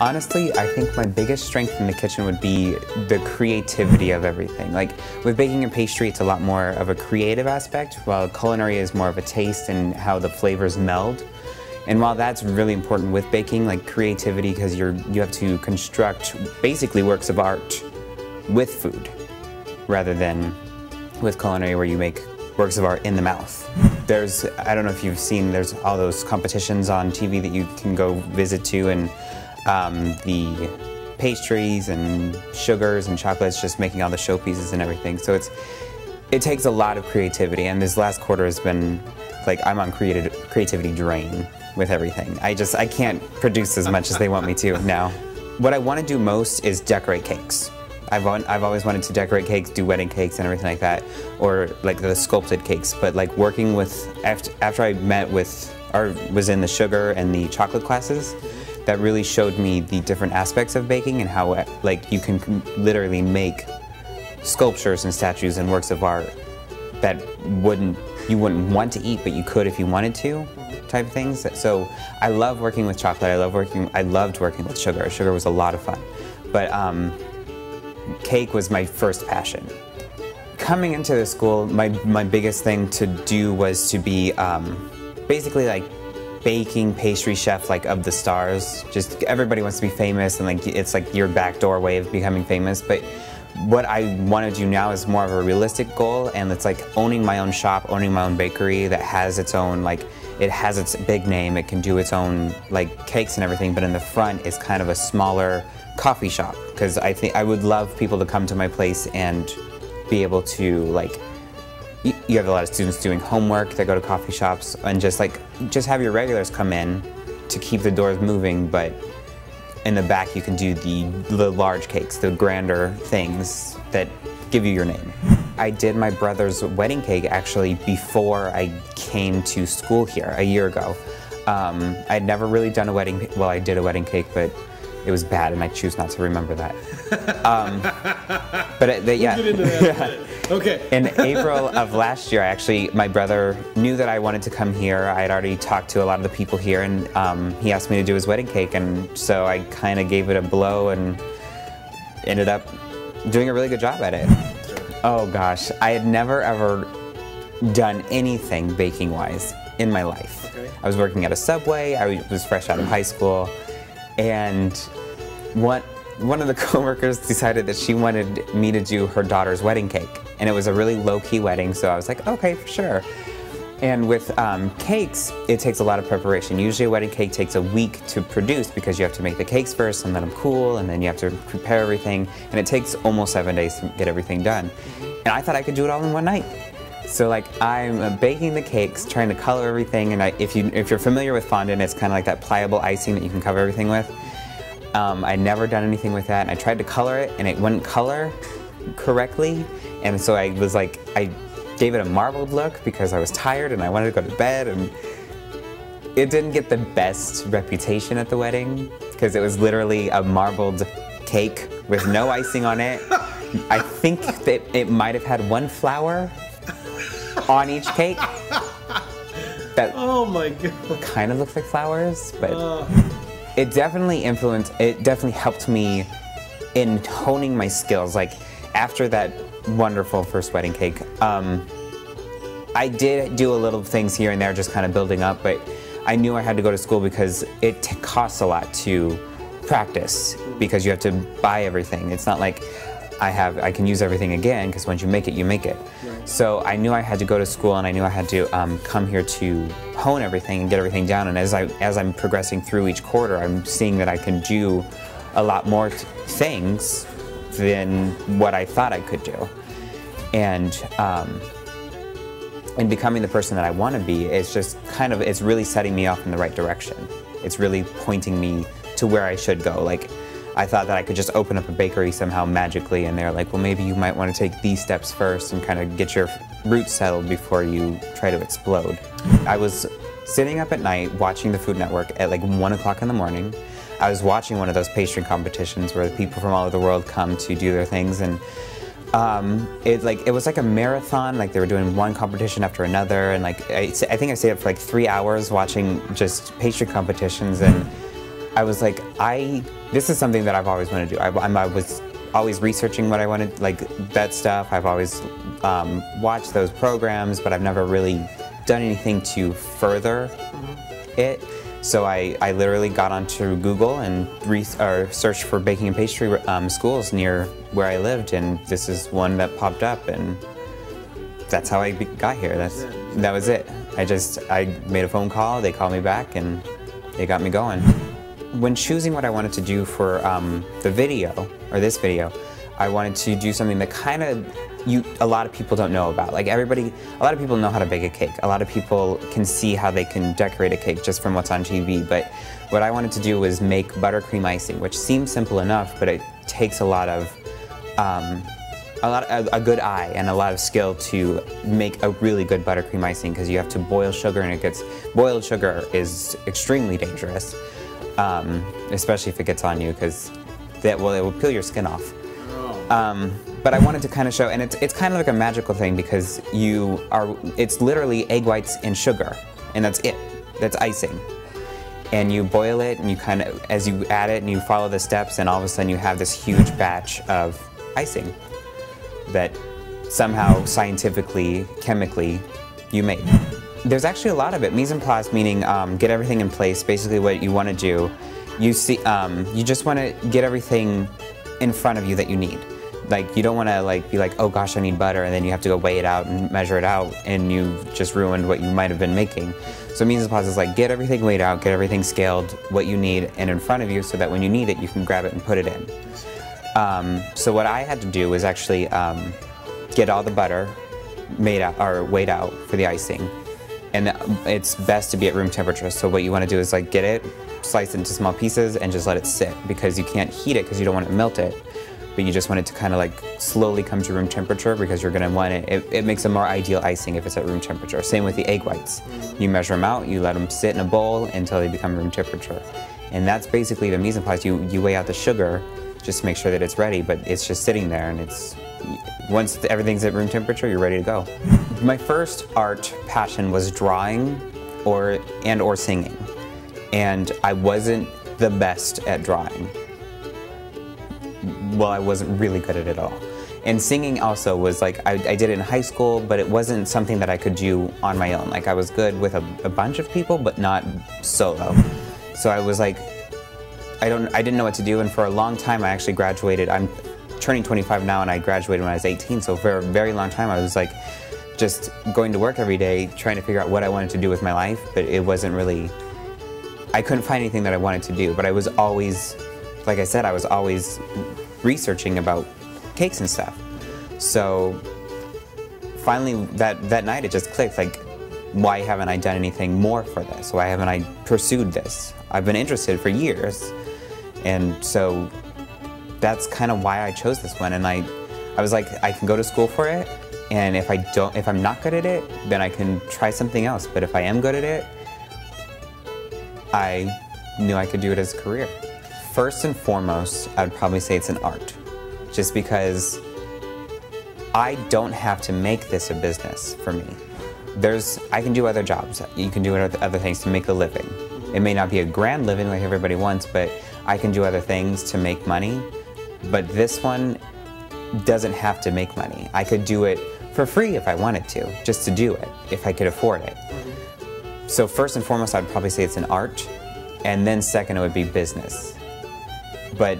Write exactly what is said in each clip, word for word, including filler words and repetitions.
Honestly, I think my biggest strength in the kitchen would be the creativity of everything. Like with baking and pastry, it's a lot more of a creative aspect, while culinary is more of a taste and how the flavors meld. And while that's really important with baking, like creativity, because you're you have to construct basically works of art with food, rather than with culinary where you make works of art in the mouth. There's, I don't know if you've seen, there's all those competitions on T V that you can go visit to, and um, the pastries and sugars and chocolates, just making all the showpieces and everything. So it's, it takes a lot of creativity, and this last quarter has been, like, I'm on creative, creativity drain with everything. I just, I can't produce as much as they want me to now. What I want to do most is decorate cakes. I've, on, I've always wanted to decorate cakes, do wedding cakes and everything like that, or like the sculpted cakes. But like working with, after, after I met with, or was in the sugar and the chocolate classes, that really showed me the different aspects of baking and how like you can literally make sculptures and statues and works of art that wouldn't, you wouldn't want to eat, but you could if you wanted to, type of things. So I love working with chocolate. I love working, I loved working with sugar. Sugar was a lot of fun. But um, cake was my first passion. Coming into the school, my, my biggest thing to do was to be um, basically like baking pastry chef, like of the stars. Just everybody wants to be famous, and like it's like your backdoor way of becoming famous. But what I want to do now is more of a realistic goal, and it's like owning my own shop, owning my own bakery that has its own, like, it has its big name, it can do its own like cakes and everything, but in the front is kind of a smaller coffee shop, because I think I would love people to come to my place and be able to, like, you, you have a lot of students doing homework that go to coffee shops, and just like just have your regulars come in to keep the doors moving, but in the back you can do the, the large cakes, the grander things that give you your name. I did my brother's wedding cake actually before I came to school here a year ago. Um, I'd never really done a wedding, well, I did a wedding cake, but it was bad, and I choose not to remember that. Um, but it, the, yeah. We'll get into that in a minute. Okay. In April of last year, actually, my brother knew that I wanted to come here. I had already talked to a lot of the people here, and um, he asked me to do his wedding cake, and so I kind of gave it a blow and ended up doing a really good job at it. Oh gosh, I had never ever done anything baking-wise in my life. Okay. I was working at a Subway, I was fresh out of high school, and one, one of the coworkers decided that she wanted me to do her daughter's wedding cake. And it was a really low-key wedding, so I was like, okay, for sure. And with um, cakes, it takes a lot of preparation. Usually a wedding cake takes a week to produce because you have to make the cakes first and let them cool, and then you have to prepare everything. And it takes almost seven days to get everything done. And I thought I could do it all in one night. So like I'm baking the cakes, trying to color everything, and I, if, you, if you're familiar with fondant, it's kind of like that pliable icing that you can cover everything with. Um, I'd never done anything with that, and I tried to color it, and it wouldn't color correctly. And so I was like, I gave it a marbled look because I was tired and I wanted to go to bed, and it didn't get the best reputation at the wedding because it was literally a marbled cake with no icing on it. I think that it might have had one flower on each cake that oh my god, kind of looks like flowers, but uh. it definitely influenced, it definitely helped me in honing my skills. Like after that wonderful first wedding cake, um, I did do a little things here and there, just kind of building up, but I knew I had to go to school because it t costs a lot to practice because you have to buy everything. It's not like I have, I can use everything again, because once you make it, you make it. Right. So I knew I had to go to school, and I knew I had to um, come here to hone everything and get everything down. And as, I, as I'm progressing through each quarter, I'm seeing that I can do a lot more t things than what I thought I could do. And um, in becoming the person that I want to be, it's just kind of, it's really setting me off in the right direction. It's really pointing me to where I should go. Like, I thought that I could just open up a bakery somehow magically, and they're like, well, maybe you might want to take these steps first and kind of get your roots settled before you try to explode. I was sitting up at night watching the Food Network at like one o'clock in the morning. I was watching one of those pastry competitions where the people from all over the world come to do their things, and um, it like it was like a marathon. Like they were doing one competition after another, and like I, I think I stayed up for like three hours watching just pastry competitions, and I was like, I, this is something that I've always wanted to do. I, I'm, I was always researching what I wanted, like that stuff. I've always um, watched those programs, but I've never really done anything to further mm-hmm. it. So I, I literally got onto Google and re or searched for baking and pastry um, schools near where I lived, and this is one that popped up, and that's how I got here. That's that was it. I just I made a phone call. They called me back, and they got me going. When choosing what I wanted to do for um, the video, or this video, I wanted to do something that kind of you a lot of people don't know about. Like everybody, a lot of people know how to bake a cake. A lot of people can see how they can decorate a cake just from what's on T V. But what I wanted to do was make buttercream icing, which seems simple enough, but it takes a lot of um, a lot a, a good eye and a lot of skill to make a really good buttercream icing, because you have to boil sugar, and it gets boiled sugar is extremely dangerous. Um, especially if it gets on you, because that well, it will peel your skin off. Um, but I wanted to kind of show, and it's it's kind of like a magical thing, because you are it's literally egg whites and sugar, and that's it. That's icing, and you boil it, and you kind of as you add it, and you follow the steps, and all of a sudden you have this huge batch of icing that somehow scientifically, chemically, you made. There's actually a lot of it. Mise en place, meaning um, get everything in place. Basically, what you want to do, you see, um, you just want to get everything in front of you that you need. Like you don't want to like be like, oh gosh, I need butter, and then you have to go weigh it out and measure it out, and you've just ruined what you might have been making. So mise en place is like get everything weighed out, get everything scaled, what you need, and in front of you, so that when you need it, you can grab it and put it in. Um, so what I had to do was actually um, get all the butter made out or weighed out for the icing. And it's best to be at room temperature. So what you want to do is like get it, slice it into small pieces, and just let it sit, because you can't heat it because you don't want to melt it, but you just want it to kind of like slowly come to room temperature, because you're going to want it, it, it makes a more ideal icing if it's at room temperature. Same with the egg whites. You measure them out, you let them sit in a bowl until they become room temperature. And that's basically the mise en place. You, you weigh out the sugar just to make sure that it's ready, but it's just sitting there, and it's once everything's at room temperature, you're ready to go. My first art passion was drawing or and or singing, and I wasn't the best at drawing. Well, I wasn't really good at it at all. And singing also was like, I, I did it in high school, but it wasn't something that I could do on my own. Like I was good with a, a bunch of people, but not solo. So I was like, I don't, I didn't know what to do, and for a long time I actually graduated. I'm turning twenty-five now, and I graduated when I was eighteen, so for a very long time I was like just going to work every day trying to figure out what I wanted to do with my life, but it wasn't really, I couldn't find anything that I wanted to do, but I was always, like I said, I was always researching about cakes and stuff. So finally that, that night it just clicked, like, why haven't I done anything more for this? Why haven't I pursued this? I've been interested for years, and so that's kind of why I chose this one. And I, I was like, I can go to school for it, and if I don't, if I'm not good at it, then I can try something else. But if I am good at it, I knew I could do it as a career. First and foremost, I'd probably say it's an art, just because I don't have to make this a business for me. There's, I can do other jobs. You can do other things to make a living. It may not be a grand living like everybody wants, but I can do other things to make money. But this one doesn't have to make money. I could do it for free if I wanted to, just to do it, if I could afford it. Mm-hmm. So first and foremost, I'd probably say it's an art, and then second, it would be business. But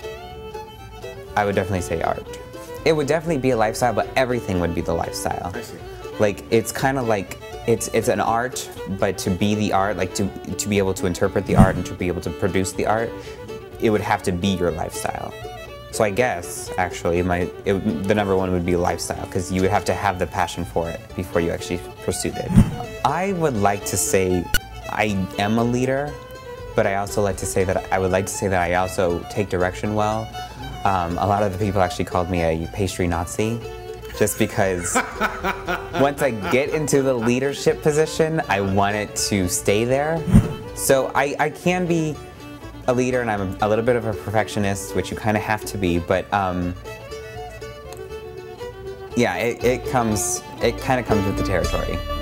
I would definitely say art. It would definitely be a lifestyle, but everything would be the lifestyle. I see. Like, it's kind of like, it's it's an art, but to be the art, like to, to be able to interpret the art and to be able to produce the art, it would have to be your lifestyle. So I guess, actually, my it, the number one would be lifestyle, because you would have to have the passion for it before you actually pursued it. I would like to say I am a leader, but I also like to say that I would like to say that I also take direction well. Um, a lot of the people actually called me a pastry Nazi, just because once I get into the leadership position, I want it to stay there. So I, I can be a leader, and I'm a little bit of a perfectionist, which you kind of have to be, but um, yeah, it, it comes, it kind of comes with the territory.